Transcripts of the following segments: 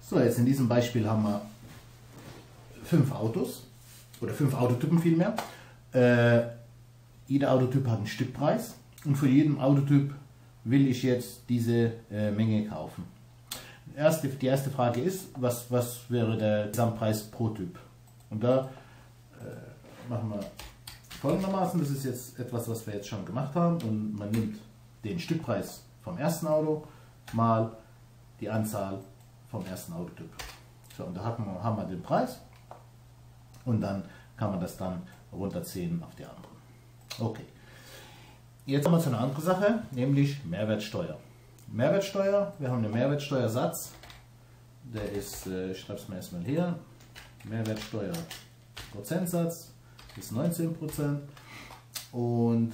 So, jetzt in diesem Beispiel haben wir 5 Autos oder 5 Autotypen vielmehr. Jeder Autotyp hat einen Stückpreis und für jeden Autotyp will ich jetzt diese Menge kaufen. Die erste Frage ist, was wäre der Gesamtpreis pro Typ? Und da machen wir folgendermaßen, das ist jetzt etwas, was wir jetzt schon gemacht haben, und man nimmt den Stückpreis vom ersten Auto mal die Anzahl vom ersten Autotyp. So, und da haben wir den Preis und dann kann man das dann runterziehen auf die anderen. Okay. Jetzt haben wir zu einer anderen Sache, nämlich Mehrwertsteuer. Mehrwertsteuer, wir haben einen Mehrwertsteuersatz, der ist, ich schreibe es mir erstmal hier, Mehrwertsteuer Prozentsatz ist 19% und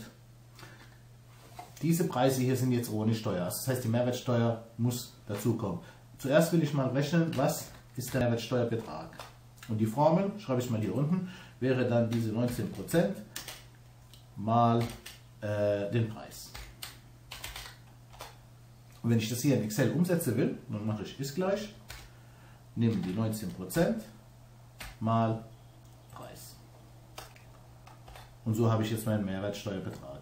diese Preise hier sind jetzt ohne Steuer. Das heißt, die Mehrwertsteuer muss dazukommen. Zuerst will ich mal rechnen, was ist der Mehrwertsteuerbetrag. Und die Formel, schreibe ich mal hier unten, wäre dann diese 19% mal den Preis. Und wenn ich das hier in Excel umsetzen will, dann mache ich ist gleich, nehme die 19% mal Preis. Und so habe ich jetzt meinen Mehrwertsteuerbetrag.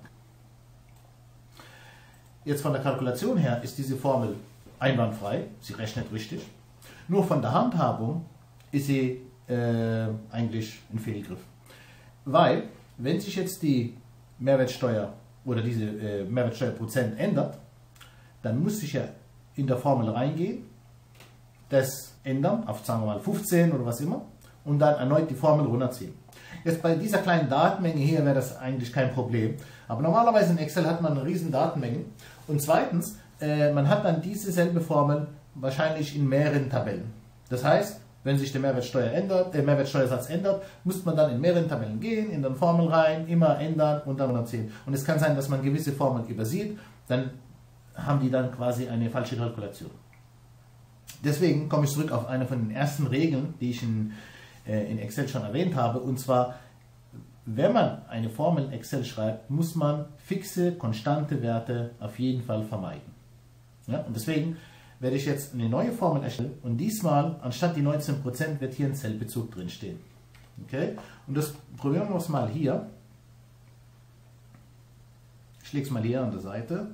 Jetzt von der Kalkulation her ist diese Formel einwandfrei, sie rechnet richtig. Nur von der Handhabung ist sie eigentlich ein Fehlgriff. Weil, wenn sich jetzt die Mehrwertsteuer oder diese Mehrwertsteuerprozent ändert, dann muss ich ja in der Formel reingehen, das ändern auf, sagen wir mal, 15 oder was immer und dann erneut die Formel runterziehen. Jetzt bei dieser kleinen Datenmenge hier wäre das eigentlich kein Problem, aber normalerweise in Excel hat man eine riesen Datenmenge und zweitens, man hat dann diese selbe Formel wahrscheinlich in mehreren Tabellen. Das heißt, wenn sich der Mehrwertsteuersatz ändert, muss man dann in mehreren Tabellen gehen, in den Formel rein, immer ändern und dann runterziehen. Und es kann sein, dass man gewisse Formeln übersieht, dann haben die dann quasi eine falsche Kalkulation. Deswegen komme ich zurück auf eine von den ersten Regeln, die ich in Excel schon erwähnt habe, und zwar, wenn man eine Formel in Excel schreibt, muss man fixe, konstante Werte auf jeden Fall vermeiden. Ja, und deswegen werde ich jetzt eine neue Formel erstellen und diesmal, anstatt die 19%, wird hier ein Zellbezug drin stehen. Okay? Und das probieren wir es mal hier. Ich lege es mal hier an der Seite.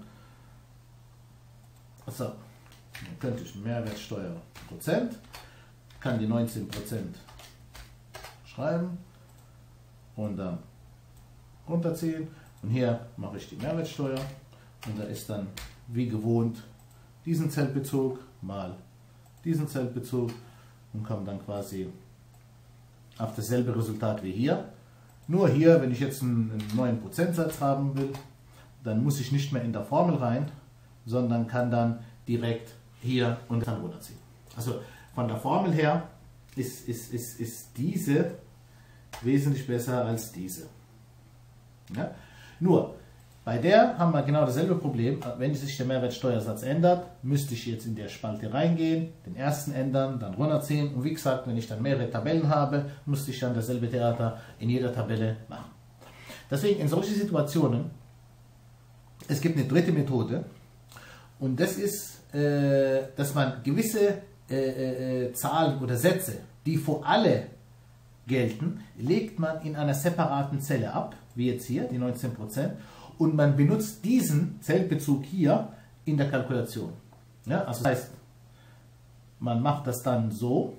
Also, dann könnte ich Mehrwertsteuer Prozent, kann die 19% schreiben und dann runterziehen. Und hier mache ich die Mehrwertsteuer und da ist dann wie gewohnt diesen Zellbezug mal diesen Zellbezug und komme dann quasi auf dasselbe Resultat wie hier. Nur hier, wenn ich jetzt einen neuen Prozentsatz haben will, dann muss ich nicht mehr in der Formel rein, sondern kann dann direkt hier und dann runterziehen. Also von der Formel her ist diese wesentlich besser als diese. Ja? Nur, bei der haben wir genau dasselbe Problem. Wenn sich der Mehrwertsteuersatz ändert, müsste ich jetzt in der Spalte reingehen, den ersten ändern, dann runterziehen. Und wie gesagt, wenn ich dann mehrere Tabellen habe, müsste ich dann dasselbe Theater in jeder Tabelle machen. Deswegen in solchen Situationen, es gibt eine dritte Methode. Und das ist, dass man gewisse Zahlen oder Sätze, die für alle gelten, legt man in einer separaten Zelle ab, wie jetzt hier, die 19%. Und man benutzt diesen Zellbezug hier in der Kalkulation. Ja, also das heißt, man macht das dann so,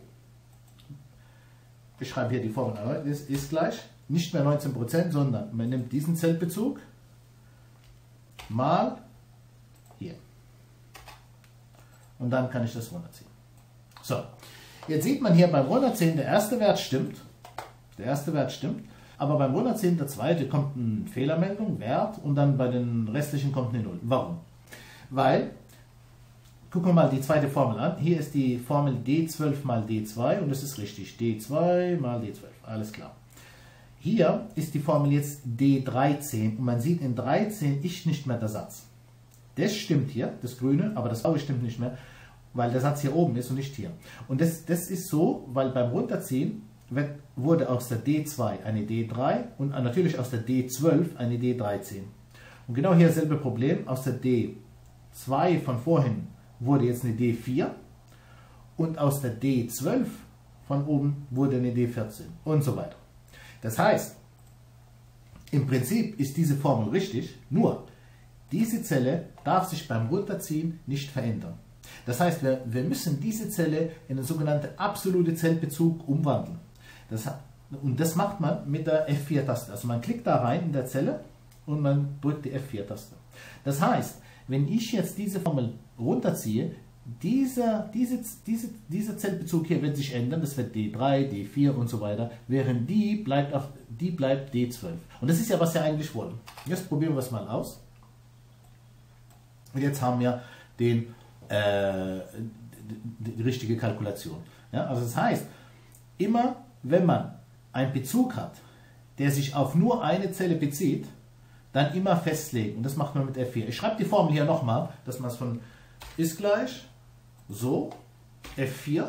ich schreibe hier die Formel, ist gleich, nicht mehr 19%, sondern man nimmt diesen Zellbezug mal hier. Und dann kann ich das runterziehen. So, jetzt sieht man hier beim Runterziehen, der erste Wert stimmt. Aber beim Runterziehen, der zweite, kommt eine Fehlermeldung, Wert, und dann bei den restlichen kommt eine 0. Warum? Weil, gucken wir mal die zweite Formel an. Hier ist die Formel D12 mal D2 und das ist richtig. D2 mal D12, alles klar. Hier ist die Formel jetzt D13 und man sieht in 13 ist nicht mehr der Satz. Das stimmt hier, das Grüne, aber das Blaue stimmt nicht mehr, weil der Satz hier oben ist und nicht hier. Und das ist so, weil beim Runterziehen wurde aus der D2 eine D3 und natürlich aus der D12 eine D13. Und genau hier dasselbe Problem, aus der D2 von vorhin wurde jetzt eine D4 und aus der D12 von oben wurde eine D14 und so weiter. Das heißt, im Prinzip ist diese Formel richtig, nur diese Zelle darf sich beim Runterziehen nicht verändern. Das heißt, wir müssen diese Zelle in einen sogenannten absoluten Zellbezug umwandeln. Und das macht man mit der F4-Taste. Also man klickt da rein in der Zelle und man drückt die F4-Taste. Das heißt, wenn ich jetzt diese Formel runterziehe, dieser Zellbezug hier wird sich ändern, das wird D3, D4 und so weiter, während die bleibt D12. Und das ist ja, was wir eigentlich wollen. Jetzt probieren wir es mal aus. Und jetzt haben wir die richtige Kalkulation. Ja, also das heißt, immer wenn man einen Bezug hat, der sich auf nur eine Zelle bezieht, dann immer festlegen. Und das macht man mit F4. Ich schreibe die Formel hier nochmal, dass man es von ist gleich so F4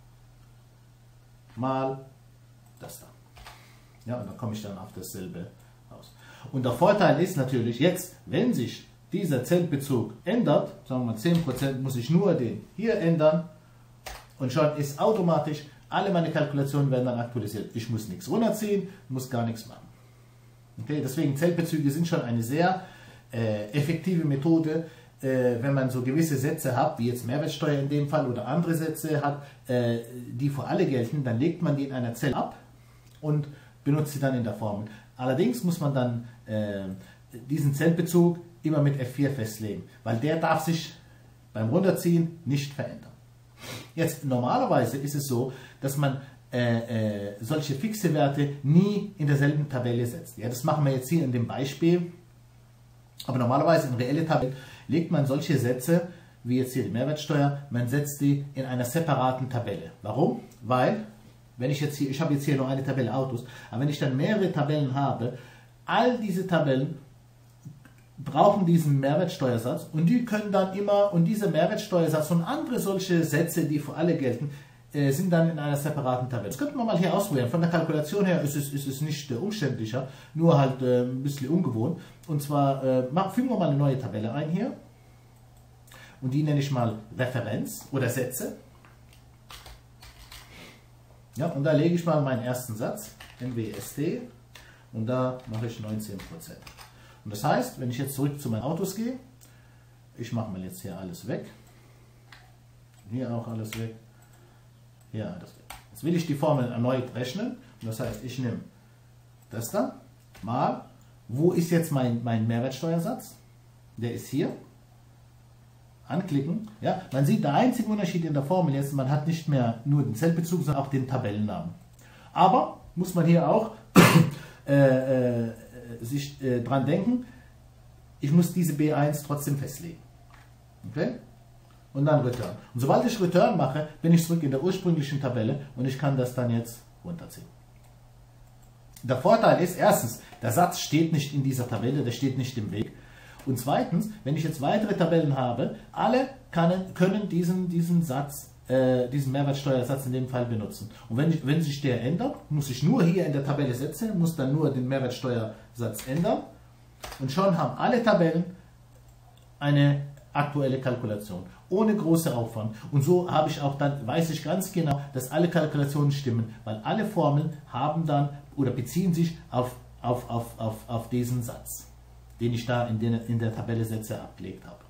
mal das da. Ja, und dann komme ich dann auf dasselbe raus. Und der Vorteil ist natürlich jetzt, wenn sich dieser Zellbezug ändert, sagen wir mal 10%, muss ich nur den hier ändern und schon ist automatisch, alle meine Kalkulationen werden dann aktualisiert. Ich muss nichts runterziehen, muss gar nichts machen. Okay, deswegen Zellbezüge sind schon eine sehr effektive Methode, wenn man so gewisse Sätze hat, wie jetzt Mehrwertsteuer in dem Fall oder andere Sätze hat, die für alle gelten, dann legt man die in einer Zelle ab und benutzt sie dann in der Formel. Allerdings muss man dann diesen Zellbezug immer mit F4 festlegen, weil der darf sich beim Runterziehen nicht verändern. Jetzt normalerweise ist es so, dass man solche fixe Werte nie in derselben Tabelle setzt. Ja, das machen wir jetzt hier in dem Beispiel, aber normalerweise in reelle Tabellen legt man solche Sätze, wie jetzt hier die Mehrwertsteuer, man setzt die in einer separaten Tabelle. Warum? Weil, wenn ich jetzt hier, ich habe jetzt hier nur eine Tabelle Autos, aber wenn ich dann mehrere Tabellen habe, all diese Tabellen brauchen diesen Mehrwertsteuersatz und die können dann immer, und dieser Mehrwertsteuersatz und andere solche Sätze, die für alle gelten, sind dann in einer separaten Tabelle. Das könnten wir mal hier ausprobieren. Von der Kalkulation her ist es nicht umständlicher, nur halt ein bisschen ungewohnt. Und zwar fügen wir mal eine neue Tabelle ein hier und die nenne ich mal Referenz oder Sätze. Ja, und da lege ich mal meinen ersten Satz, MWST, und da mache ich 19%. Und das heißt, wenn ich jetzt zurück zu meinen Autos gehe, ich mache mal jetzt hier alles weg, hier auch alles weg, hier alles weg. Jetzt will ich die Formel erneut rechnen, und das heißt, ich nehme das da, mal, wo ist jetzt mein Mehrwertsteuersatz? Der ist hier. Anklicken. Ja, man sieht, der einzige Unterschied in der Formel jetzt, man hat nicht mehr nur den Zellbezug, sondern auch den Tabellennamen. Aber muss man hier auch sich dran denken, ich muss diese B1 trotzdem festlegen. Okay? Und dann Return. Und sobald ich Return mache, bin ich zurück in der ursprünglichen Tabelle und ich kann das dann jetzt runterziehen. Der Vorteil ist, erstens, der Satz steht nicht in dieser Tabelle, der steht nicht im Weg. Und zweitens, wenn ich jetzt weitere Tabellen habe, alle können diesen Satz, diesen Mehrwertsteuersatz in dem Fall benutzen. Und wenn sich der ändert, muss ich nur hier in der Tabelle setzen, muss dann nur den Mehrwertsteuersatz ändern und schon haben alle Tabellen eine aktuelle Kalkulation, ohne großen Aufwand. Und so habe ich auch dann, weiß ich ganz genau, dass alle Kalkulationen stimmen, weil alle Formeln haben dann oder beziehen sich auf diesen Satz, den ich da in der Tabelle Sätze abgelegt habe.